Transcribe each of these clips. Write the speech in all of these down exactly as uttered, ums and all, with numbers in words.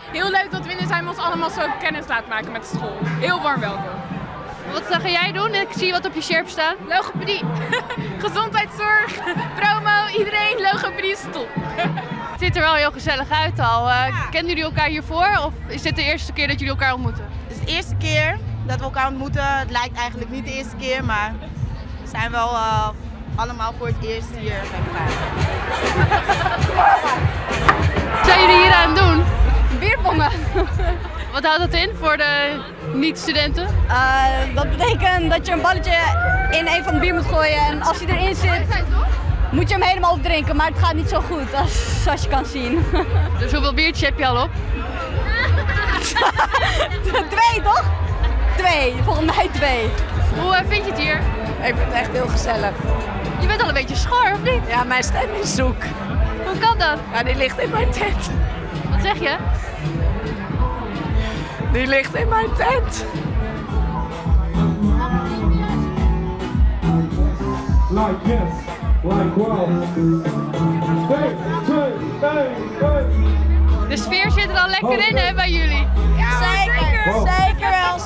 heel leuk dat Windesheim ons allemaal zo kennis laat maken met de school. Heel warm welkom. Wat ga jij doen? Ik zie wat op je sjerp staan. Logopedie, gezondheidszorg, promo, iedereen, logopedie is top. Het ziet er wel heel gezellig uit al. Uh, ja. Kennen jullie elkaar hiervoor of is dit de eerste keer dat jullie elkaar ontmoeten? Het is de eerste keer dat we elkaar ontmoeten. Het lijkt eigenlijk niet de eerste keer, maar we zijn wel uh, allemaal voor het eerst hier bij elkaar. Wat zijn jullie hier aan het doen? Bierpongen. Wat houdt dat in voor de niet-studenten? Uh, dat betekent dat je een balletje in een van de bier moet gooien en als hij erin zit, moet je hem helemaal opdrinken, maar het gaat niet zo goed als, zoals je kan zien. Dus hoeveel biertjes heb je al op? Twee toch? Twee, volgens mij twee. Hoe uh, vind je het hier? Ik vind het echt heel gezellig. Je bent al een beetje schor, of niet? Ja, mijn stem is zoek. Hoe kan dat? Ja, die ligt in mijn tent. Wat zeg je? Die ligt in mijn tent. Like this, like well. Three, two, three, De sfeer zit er al lekker in, hè, bij jullie? Ja, zeker, Wow. zeker wel.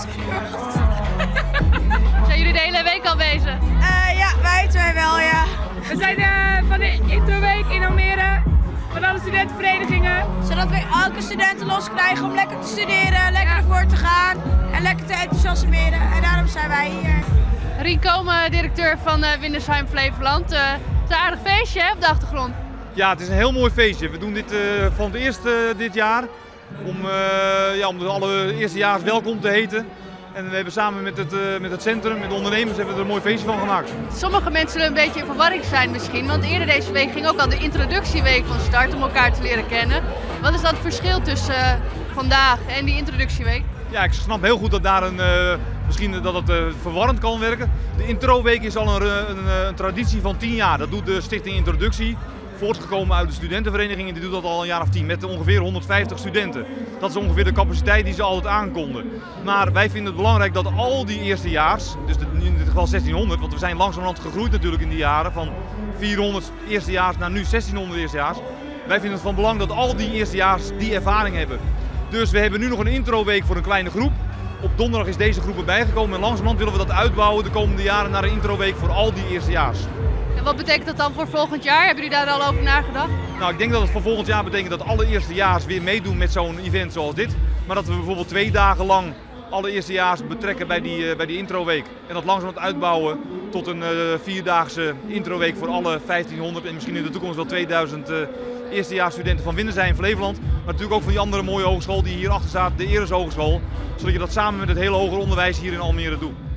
Zijn jullie de hele week al bezig? Uh, ja, wij twee wel, ja. We zijn uh, van de introweek in Almere, van alle studentenverenigingen. Zodat we elke studenten los krijgen om lekker te studeren, lekker ervoor te gaan en lekker te enthousiasmeren. En daarom zijn wij hier. Rien Komen, directeur van uh, Windesheim Flevoland. Uh, het is een aardig feestje, hè, op de achtergrond. Ja, het is een heel mooi feestje. We doen dit uh, van het eerst uh, dit jaar om, uh, ja, om de alle eerstejaars welkom te heten. En we hebben samen met het, uh, met het centrum, met de ondernemers, hebben we er een mooi feestje van gemaakt. Sommige mensen zullen een beetje in verwarring zijn misschien, want eerder deze week ging ook al de introductieweek van start om elkaar te leren kennen. Wat is dat verschil tussen uh, vandaag en die introductieweek? Ja, ik snap heel goed dat daar een, uh, misschien dat het uh, verwarrend kan werken. De introweek is al een, een, een traditie van tien jaar. Dat doet de Stichting Introductie, voortgekomen uit de studentenvereniging, en die doet dat al een jaar of tien met ongeveer honderdvijftig studenten. Dat is ongeveer de capaciteit die ze altijd aankonden. Maar wij vinden het belangrijk dat al die eerstejaars, dus in dit geval zestienhonderd, want we zijn langzamerhand gegroeid natuurlijk in die jaren, van vierhonderd eerstejaars naar nu zestienhonderd eerstejaars. Wij vinden het van belang dat al die eerstejaars die ervaring hebben. Dus we hebben nu nog een introweek voor een kleine groep. Op donderdag is deze groep erbij gekomen en langzamerhand willen we dat uitbouwen de komende jaren naar een introweek voor al die eerstejaars. En wat betekent dat dan voor volgend jaar? Hebben jullie daar al over nagedacht? Nou, ik denk dat het voor volgend jaar betekent dat alle eerstejaars weer meedoen met zo'n event zoals dit. Maar dat we bijvoorbeeld twee dagen lang alle eerstejaars betrekken bij die, uh, bij die introweek. En dat langzamerhand uitbouwen tot een uh, vierdaagse introweek voor alle vijftienhonderd en misschien in de toekomst wel tweeduizend uh, eerstejaarsstudenten van Windesheim Flevoland. Maar natuurlijk ook van die andere mooie hogeschool die hier achter staat, de Eres Hogeschool. Zodat je dat samen met het hele hoger onderwijs hier in Almere doet.